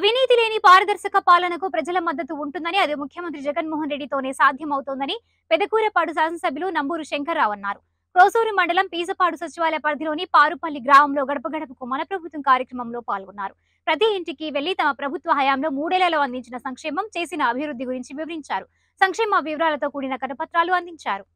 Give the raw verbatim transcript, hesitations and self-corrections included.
అవినీతి లేని పారదర్శక పాలనకు ప్రజల మద్దతు ఉంటుందని, అది ముఖ్యమంత్రి జగన్మోహన్ రెడ్డితోనే సాధ్యమవుతోందని పెదకూరపాడు శాసనసభ్యులు నంబూరు శంకర్రావు అన్నారు. క్రోసూరు మండలం పీసపాడు సచివాలయ పరిధిలోని పారుపల్లి గ్రామంలో గడప గడపకు మన ప్రభుత్వం కార్యక్రమంలో పాల్గొన్నారు. ప్రతి ఇంటికి వెళ్లి తమ ప్రభుత్వ హయాంలో మూడేళ్లలో అందించిన సంక్షేమం, చేసిన అభివృద్ధి గురించి వివరించారు. సంక్షేమ వివరాలతో కూడిన కరపత్రాలు అందించారు.